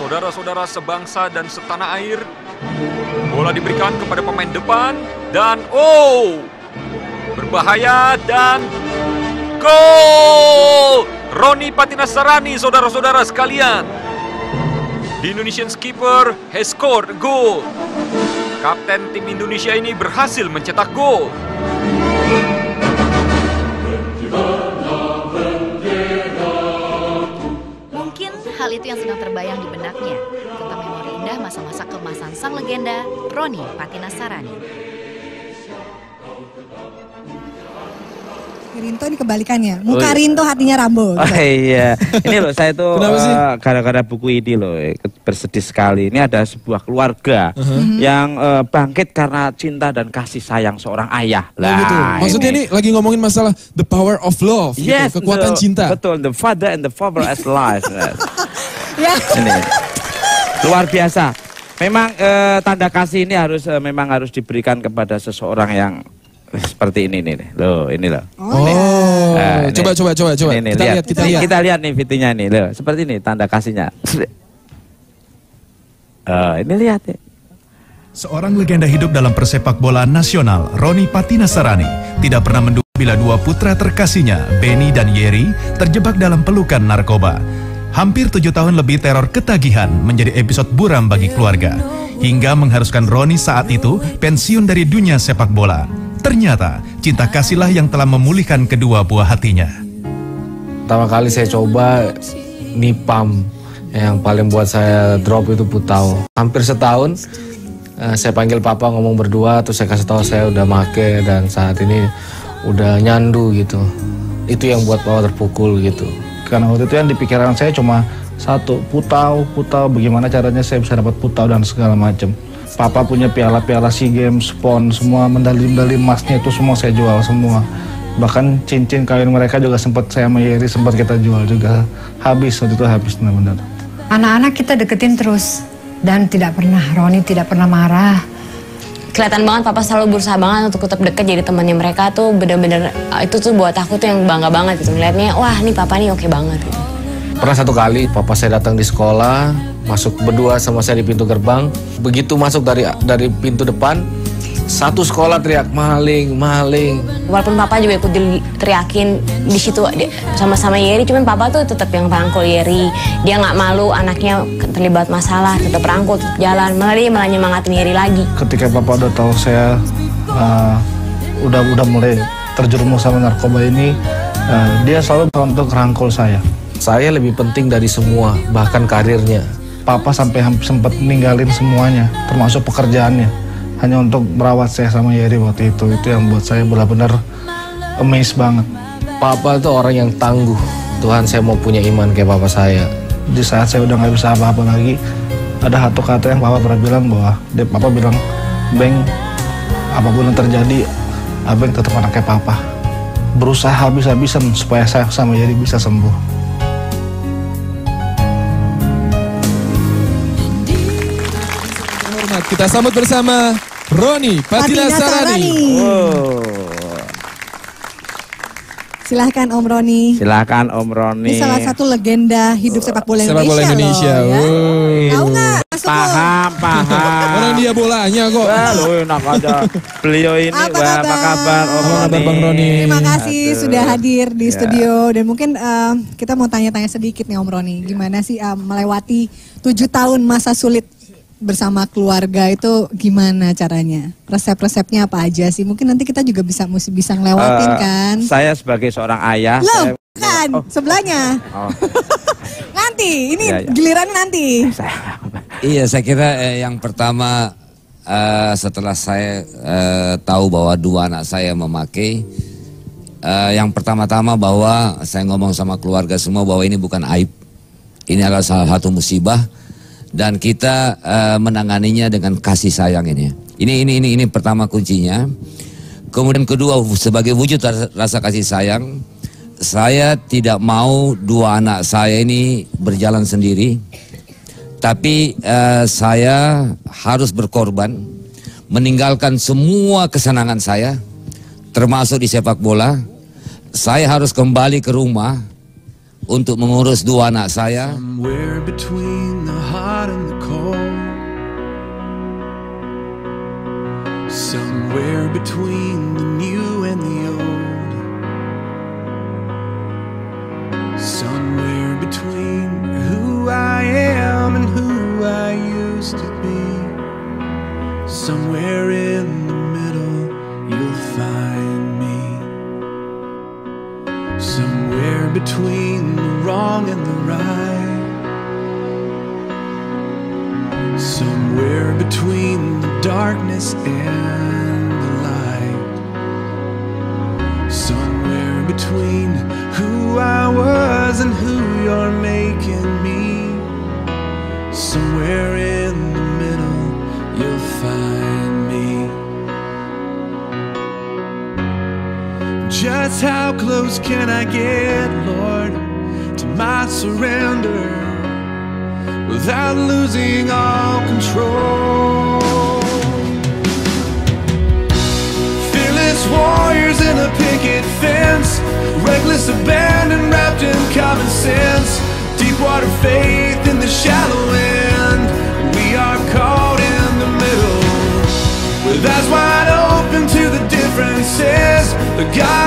Saudara-saudara sebangsa dan setanah air, bola diberikan kepada pemain depan dan berbahaya dan gol! Roni Patinasarani, saudara-saudara sekalian. The Indonesian skipper has scored a goal. Kapten tim Indonesia ini berhasil mencetak gol. Mungkin hal itu yang sedang terbayang di benaknya tentang memori indah masa-masa keemasan sang legenda Roni Patinasarani. Rinto ini kebalikannya, muka Rinto hatinya Rambo. Oh iya, ini loh saya tuh gara-gara buku ini loh bersedih sekali. Ini ada sebuah keluarga yang bangkit karena cinta dan kasih sayang seorang ayah. Lah, gitu. Maksudnya ini lagi ngomongin masalah the power of love, yes, gitu, kekuatan cinta. Betul, the father and the father as life. Ya. Ini luar biasa. Memang tanda kasih ini memang harus diberikan kepada seseorang yang seperti ini nih, loh, ini loh. Nah, coba. Ini, kita lihat nih videonya nih, loh. Seperti ini tanda kasihnya. Ini lihat ya. Seorang legenda hidup dalam persepak bola nasional, Roni Patinasarani, tidak pernah menduga bila dua putra terkasihnya, Benny dan Yeri, terjebak dalam pelukan narkoba. Hampir 7 tahun lebih teror ketagihan menjadi episode buram bagi keluarga, hingga mengharuskan Roni saat itu pensiun dari dunia sepak bola. Ternyata cinta kasihlah yang telah memulihkan kedua buah hatinya. Pertama kali saya coba Nipam, yang paling buat saya drop itu Putau. Hampir setahun saya panggil papa ngomong berdua, terus saya kasih tahu saya udah make dan saat ini udah nyandu gitu. Itu yang buat papa terpukul gitu. Karena waktu itu yang di pikiran saya cuma satu, Putau, bagaimana caranya saya bisa dapat Putau dan segala macam. Papa punya piala-piala SEA Games, PON, semua medali-medali emasnya itu semua saya jual semua. Bahkan cincin kawin mereka juga sempat saya sama Yeri sempat kita jual juga. Habis, waktu itu habis benar-benar. Anak-anak kita deketin terus dan Roni tidak pernah marah. Kelihatan banget papa selalu berusaha banget untuk tetap deket, jadi temannya mereka tuh bener-bener itu tuh buat aku tuh yang bangga banget gitu. Ngeliatnya, wah nih papa nih oke banget gitu. Pernah satu kali papa saya datang di sekolah, masuk berdua sama saya di pintu gerbang. Begitu masuk dari pintu depan, satu sekolah teriak maling. Walaupun papa juga ikut teriakin di situ sama-sama Yeri, cuman papa tuh tetap yang rangkul Yeri. Dia nggak malu anaknya terlibat masalah, tetap rangkul, tetap jalan. Malah nyemangatin Yeri lagi. Ketika papa udah tahu saya udah mulai terjerumus sama narkoba ini, dia selalu untuk rangkul saya. Saya lebih penting dari semua, bahkan karirnya. Papa sampai sempat ninggalin semuanya, termasuk pekerjaannya, hanya untuk merawat saya sama Yeri waktu itu. Itu yang buat saya benar-benar amazed banget. Papa itu orang yang tangguh. Tuhan, saya mau punya iman kayak papa saya. Di saat saya udah nggak bisa apa-apa lagi, ada satu kata yang papa pernah bilang bahwa papa bilang, Beng, apapun yang terjadi, Abeng tetap anaknya papa. Berusaha habis-habisan supaya saya sama Yeri bisa sembuh. Kita sambut bersama Roni Patinasarani. Silahkan Om Roni. Silahkan Om Roni. Ini salah satu legenda hidup sepak bola Indonesia. Loh, ya. Tahu nggak? Paham. Orang dia bolanya kok. Loh, enak aja. Beliau ini apa kabar Om Roni? Bang Roni. Terima kasih sudah hadir di studio. Dan mungkin kita mau tanya-tanya sedikit nih Om Roni. Gimana sih melewati 7 tahun masa sulit bersama keluarga itu gimana caranya? Resep-resepnya apa aja sih? Mungkin nanti kita juga bisa ngelewatin kan? Saya sebagai seorang ayah. Loh, kan sebelahnya. Nanti, ini giliran nanti. Iya, saya kira yang pertama setelah saya tahu bahwa 2 anak saya memakai, yang pertama-tama bahwa saya ngomong sama keluarga semua bahwa ini bukan aib. Ini adalah salah satu musibah. Dan kita menanganinya dengan kasih sayang ini. Ini pertama kuncinya. Kemudian kedua, sebagai wujud rasa kasih sayang, saya tidak mau 2 anak saya ini berjalan sendiri. Tapi saya harus berkorban, meninggalkan semua kesenangan saya, termasuk di sepak bola. Saya harus kembali ke rumah untuk mengurus dua anak saya. Somewhere between the hot and the cold, somewhere between the new and the old, somewhere between who I am and who I used to be, somewhere in the middle you'll find me, somewhere between the wrong and the right, somewhere between the darkness and the light, somewhere between who I was and who you're making me, somewhere in the middle you'll find me. Just how close can I get, Lord, to my surrender without losing all control? Fearless warriors in a picket fence, reckless abandon wrapped in common sense, deep water faith in the shallow end. We are caught in the middle, with eyes wide open to the differences. The God